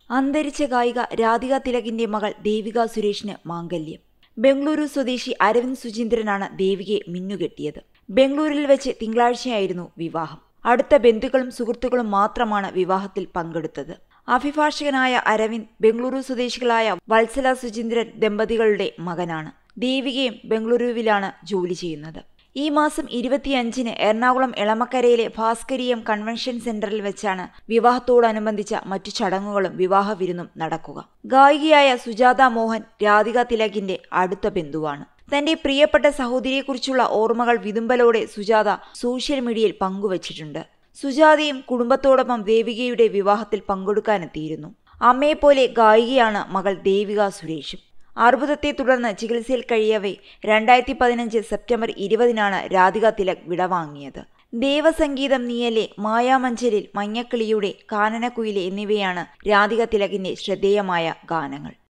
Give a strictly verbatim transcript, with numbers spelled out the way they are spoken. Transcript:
അന്തരിച്ച ഗായിക രാധിക തിലകിന്റെ മകൾ ദേവിക സുരേഷിന് മാംഗല്യം. ബംഗളൂരു സ്വദേശി അരവിന്ദ് സുചീന്ദ്രനാണ് ദേവികയെ മിന്നുകെട്ടിയത്. ബംഗളൂരിൽ വെച്ച് തിങ്കളാഴ്ചയായിരുന്നു വിവാഹം. അടുത്ത ബന്ധുക്കളും സുഹൃത്തുക്കളും മാത്രമാണ് വിവാഹത്തിൽ പങ്കെടുത്തത്. അഭിഭാഷകനായ അരവിന്ദ് ബംഗളൂരു സ്വദേശികളായ വത്സല സുചീന്ദ്രൻ ദമ്പതികളുടെ മകനാണ്. ദേവികയും ബംഗളൂരുവിലാണ് ജോലി ചെയ്യുന്നത്. ഈ മാസം ഇരുപത്തിയഞ്ചിന് എറണാകുളം എളമക്കരയിലെ ഭാസ്കരീയം കൺവെൻഷൻ സെന്ററിൽ വെച്ചാണ് വിവാഹത്തോടനുബന്ധിച്ച മറ്റു ചടങ്ങുകളും വിവാഹ വിരുന്നും നടക്കുക. ഗായികയായ സുജാത മോഹൻ രാധിക തിലകിന്റെ അടുത്ത ബന്ധുവാണ്. തന്റെ പ്രിയപ്പെട്ട സഹോദരിയെക്കുറിച്ചുള്ള ഓർമ്മകൾ വിതുമ്പലോടെ സുജാത സോഷ്യൽ മീഡിയയിൽ പങ്കുവച്ചിട്ടുണ്ട്. സുജാതയും കുടുംബത്തോടൊപ്പം ദേവികയുടെ വിവാഹത്തിൽ പങ്കെടുക്കാനെത്തിയിരുന്നു. അമ്മയെപ്പോലെ ഗായികയാണ് മകൾ ദേവിക സുരേഷും. അർബുദത്തെ തുടർന്ന് ചികിത്സയിൽ കഴിയവേ രണ്ടായിരത്തി പതിനഞ്ച് സെപ്റ്റംബർ ഇരുപതിനാണ് രാധിക തിലക് വിടവാങ്ങിയത്. ദേവസംഗീതം നീയലെ, മായാമഞ്ചലിൽ, മഞ്ഞക്കിളിയുടെ, കാനനക്കുയിലെ എന്നിവയാണ് രാധിക തിലകിന്റെ ശ്രദ്ധേയമായ ഗാനങ്ങൾ.